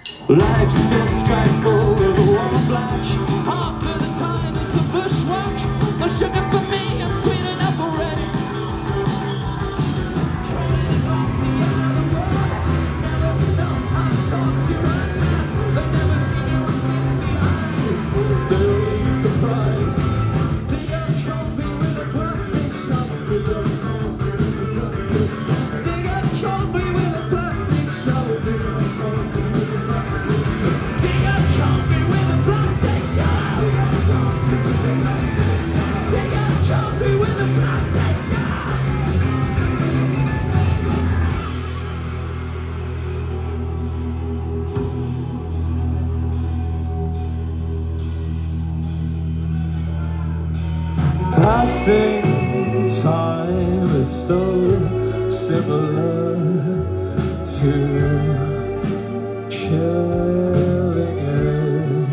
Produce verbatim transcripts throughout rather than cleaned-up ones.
Life's been strifeful with a warm flash. Half of the time it's a bushwhack. No sugar for me, I'm sweet enough already. Trying to see out of the water. Never knows how to talk to right now. They never see you until in the eyes. They're really surprised. Dig up trophy with a plastic shovel. Dig up trophy with a plastic shovel. Dig up trophy with a plastic shovel. Dig up trophy with a plastic shovel. Dig up trophy with a plastic shovel. Dig up trophy with a plastic shovel. Passing time is so similar to killing it.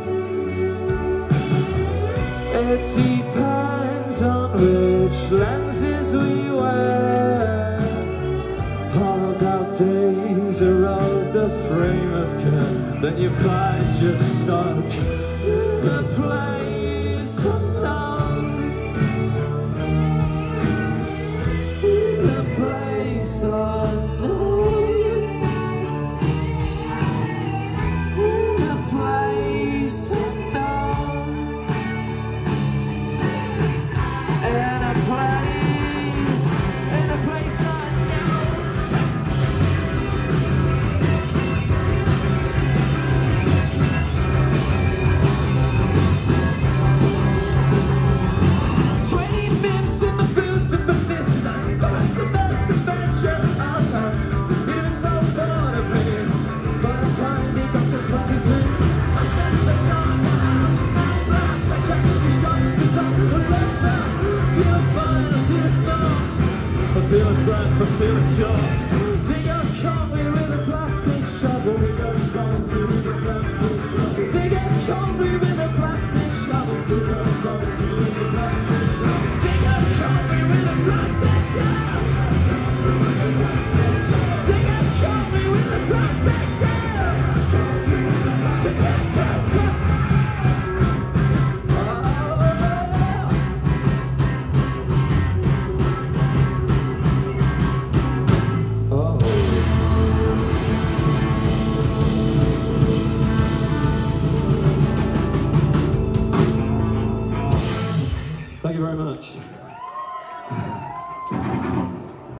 It depends on which lenses we wear. Hollowed out days erode the frame of care. Then you find you're stuck in a